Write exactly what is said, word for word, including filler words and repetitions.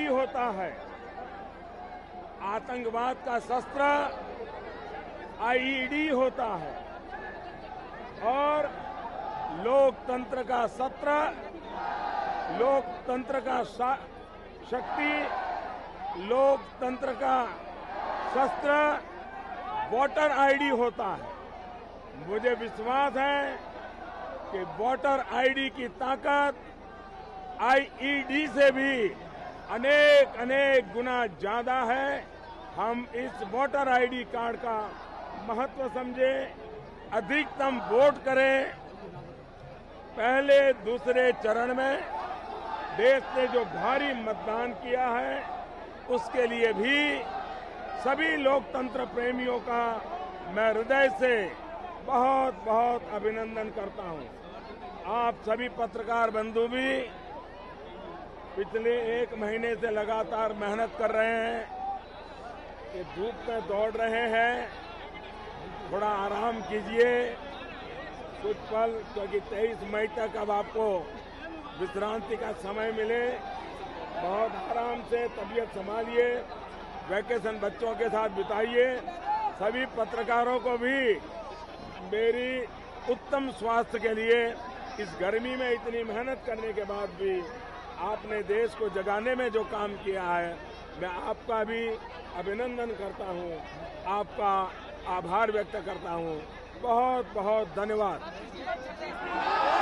IED होता है, आतंकवाद का शस्त्र आईईडी होता है और लोकतंत्र का शस्त्र, लोकतंत्र का शक्ति, लोकतंत्र का शस्त्र वोटर आईडी होता है। मुझे विश्वास है कि वोटर आईडी की ताकत आईईडी से भी अनेक अनेक गुना ज्यादा है। हम इस वोटर आईडी कार्ड का महत्व समझें, अधिकतम वोट करें। पहले दूसरे चरण में देश ने जो भारी मतदान किया है उसके लिए भी सभी लोकतंत्र प्रेमियों का मैं हृदय से बहुत बहुत अभिनंदन करता हूं। आप सभी पत्रकार बंधु भी पिछले एक महीने से लगातार मेहनत कर रहे हैं, कि धूप में दौड़ रहे हैं, थोड़ा आराम कीजिए कुछ पल, क्योंकि तेईस मई तक अब आपको विश्रांति का समय मिले। बहुत आराम से तबीयत संभालिए, वैकेशन बच्चों के साथ बिताइए। सभी पत्रकारों को भी मेरी उत्तम स्वास्थ्य के लिए इस गर्मी में इतनी मेहनत करने के बाद भी आपने देश को जगाने में जो काम किया है, मैं आपका भी अभिनंदन करता हूं, आपका आभार व्यक्त करता हूं। बहुत बहुत धन्यवाद।